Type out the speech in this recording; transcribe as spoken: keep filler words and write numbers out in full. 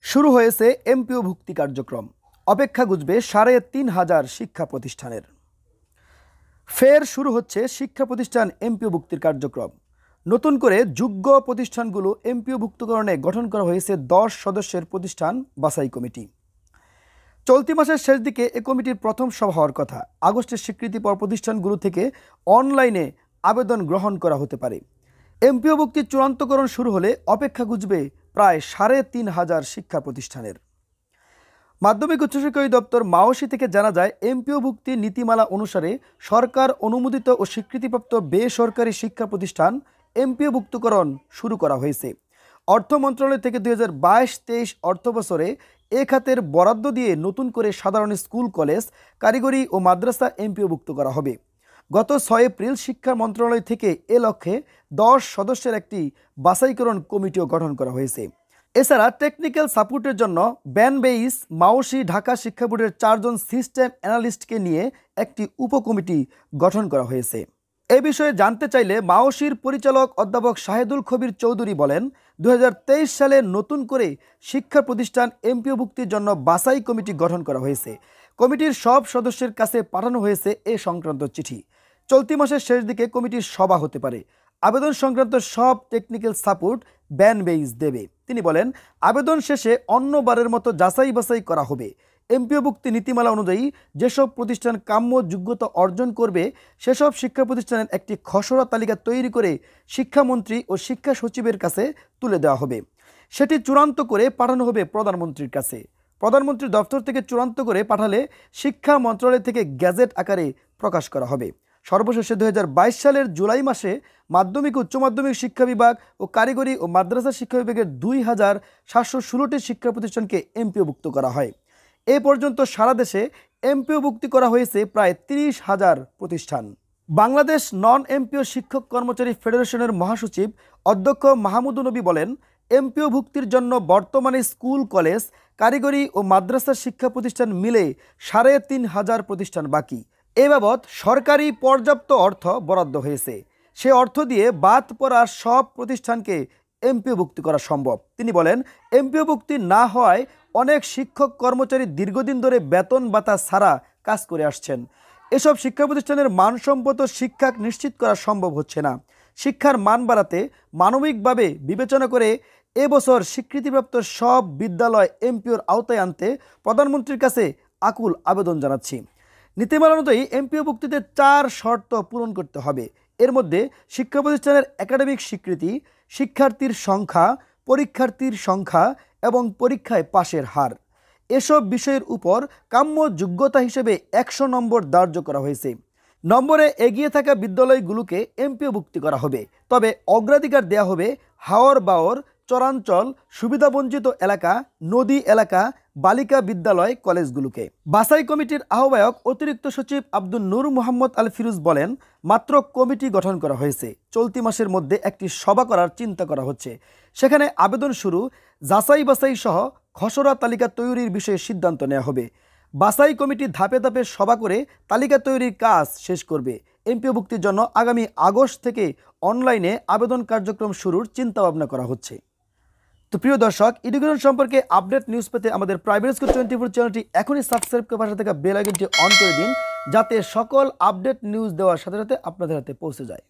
শুরু হয়েছে এমপিও ভুক্তি কার্যক্রম। অপেক্ষা গুজবে সাড়ে তিন হাজার শিক্ষা প্রতিষ্ঠানের। ফের শুরু হচ্ছে শিক্ষা প্রতিষ্ঠান এমপিও ভুক্তির কার্যক্রম। নতুন করে যোগ্য প্রতিষ্ঠানগুলো এমপিও ভুক্তকরণে গঠন করা হয়েছে দশ সদস্যের প্রতিষ্ঠান বাছাই কমিটি। চলতি মাসের শেষ দিকে এ কমিটির প্রথম সভা হওয়ার কথা। আগস্টের স্বীকৃতি পাওয়া প্রতিষ্ঠানগুলো থেকে অনলাইনে আবেদন গ্রহণ করা হতে পারে। এমপিও ভুক্তির চূড়ান্তকরণ শুরু হলে অপেক্ষা গুজবে প্রায় সাড়ে তিন হাজার শিক্ষা প্রতিষ্ঠানের। মাধ্যমিক উচ্চশিক্ষা অধিদপ্তর মাওসি থেকে জানা যায়, এমপিও ভুক্তি নীতিমালা অনুসারে সরকার অনুমোদিত ও স্বীকৃতিপ্রাপ্ত বেসরকারি শিক্ষা প্রতিষ্ঠান এমপিও ভুক্তকরণ শুরু করা হয়েছে। অর্থ মন্ত্রণালয় থেকে দুই হাজার বাইশ তেইশ অর্থ বছরে এ খাতের বরাদ্দ দিয়ে নতুন করে সাধারণ স্কুল, কলেজ, কারিগরি ও মাদ্রাসা এমপিও ভুক্ত করা হবে। গত ছয় এপ্রিল শিক্ষা মন্ত্রণালয় থেকে এ লক্ষ্যে দশ সদস্যের একটি বাছাইকরণ কমিটিও গঠন করা হয়েছে। এছাড়া টেকনিক্যাল সাপোর্টের জন্য ব্যানবেইস মাওসি ঢাকা শিক্ষা বোর্ডের চারজন সিস্টেম অ্যানালিস্টকে নিয়ে একটি উপকমিটি গঠন করা হয়েছে। এ বিষয়ে জানতে চাইলে মাওসির পরিচালক অধ্যাপক শাহেদুল খবির চৌধুরী বলেন, দুই হাজার তেইশ সালে নতুন করে শিক্ষা প্রতিষ্ঠান এমপিও ভুক্তির জন্য বাছাই কমিটি গঠন করা হয়েছে। কমিটির সব সদস্যের কাছে পাঠানো হয়েছে এ সংক্রান্ত চিঠি। চলতি মাসের শেষ দিকে কমিটির সভা হতে পারে। আবেদন সংক্রান্ত সব টেকনিক্যাল সাপোর্ট ব্যানবেইস দেবে। তিনি বলেন, আবেদন শেষে অন্যবারের মতো যাচাই বাছাই করা হবে। এমপিও ভুক্তি নীতিমালা অনুযায়ী যেসব প্রতিষ্ঠান কাম্য যোগ্যতা অর্জন করবে সেসব শিক্ষা প্রতিষ্ঠানের একটি খসড়া তালিকা তৈরি করে শিক্ষামন্ত্রী ও শিক্ষা সচিবের কাছে তুলে দেওয়া হবে। সেটি চূড়ান্ত করে পাঠানো হবে প্রধানমন্ত্রীর কাছে। প্রধানমন্ত্রীর দপ্তর থেকে চূড়ান্ত করে পাঠালে শিক্ষা মন্ত্রণালয় থেকে গ্যাজেট আকারে প্রকাশ করা হবে। সর্বশেষে দুই হাজার বাইশ সালের জুলাই মাসে মাধ্যমিক উচ্চ মাধ্যমিক শিক্ষা বিভাগ ও কারিগরি ও মাদ্রাসা শিক্ষা বিভাগের দুই হাজার সাতশো ষোলোটি শিক্ষা প্রতিষ্ঠানকে এমপিও ভুক্ত করা হয়। এ পর্যন্ত সারা দেশে এমপিও ভুক্তি করা হয়েছে প্রায় তিরিশ হাজার প্রতিষ্ঠান। বাংলাদেশ নন এমপিও শিক্ষক কর্মচারী ফেডারেশনের মহাসচিব অধ্যক্ষ মাহমুদুল নবী বলেন, এমপিও ভুক্তির জন্য বর্তমানে স্কুল, কলেজ, কারিগরি ও মাদ্রাসা শিক্ষা প্রতিষ্ঠান মিলে সাড়ে তিন হাজার প্রতিষ্ঠান বাকি। এ বাবদ সরকারি পর্যাপ্ত অর্থ বরাদ্দ হয়েছে। সে অর্থ দিয়ে বাদ পড়া সব প্রতিষ্ঠানকে এমপিও ভুক্তি করা সম্ভব। তিনি বলেন, এমপিও ভুক্তি না হওয়ায় অনেক শিক্ষক কর্মচারী দীর্ঘদিন ধরে বেতন ভাতা ছাড়া কাজ করে আসছেন। এসব শিক্ষা প্রতিষ্ঠানের মানসম্মত শিক্ষা নিশ্চিত করা সম্ভব হচ্ছে না। শিক্ষার মান বাড়াতে মানবিকভাবে বিবেচনা করে এবছর স্বীকৃতিপ্রাপ্ত সব বিদ্যালয় এমপিওর আওতায় আনতে প্রধানমন্ত্রীর কাছে আকুল আবেদন জানাচ্ছি। নীতিমালা অনুযায়ী এমপিও ভুক্তিতে চার শর্ত পূরণ করতে হবে। এর মধ্যে শিক্ষা প্রতিষ্ঠানের একাডেমিক স্বীকৃতি, শিক্ষার্থীর সংখ্যা, পরীক্ষার্থীর সংখ্যা এবং পরীক্ষায় পাশের হার, এসব বিষয়ের উপর কাম্য যোগ্যতা হিসেবে একশো নম্বর ধার্য করা হয়েছে। নম্বরে এগিয়ে থাকা বিদ্যালয়গুলোকে এমপিও ভুক্তি করা হবে। তবে অগ্রাধিকার দেওয়া হবে হাওর বাওর, চরাঞ্চল, সুবিধাবঞ্চিত এলাকা, নদী এলাকা, বালিকা বিদ্যালয়, কলেজগুলোকে। বাছাই কমিটির আহ্বায়ক অতিরিক্ত সচিব আব্দুল নূর মোহাম্মদ আল ফিরোজ বলেন, মাত্র কমিটি গঠন করা হয়েছে। চলতি মাসের মধ্যে একটি সভা করার চিন্তা করা হচ্ছে। সেখানে আবেদন শুরু, যাচাই বাছাই সহ খসড়া তালিকা তৈরির বিষয়ে সিদ্ধান্ত নেওয়া হবে। বাছাই কমিটি ধাপে ধাপে সভা করে তালিকা তৈরির কাজ শেষ করবে। এমপিও ভুক্তির জন্য আগামী আগস্ট থেকে অনলাইনে আবেদন কার্যক্রম শুরুর চিন্তাভাবনা করা হচ্ছে। তো প্রিয় দর্শক, এডুকেশন সম্পর্কে আপডেট নিউজ পেতে আমাদের প্রাইভেট স্কুল টোয়েন্টি ফোর চ্যানেলটি এখনই সাবস্ক্রাইব করে পাশে থাকা বেল আইকনটি অন করে দিন, যাতে সকল আপডেট নিউজ দেওয়ার সাথে সাথে আপনাদের হাতে পৌঁছে যায়।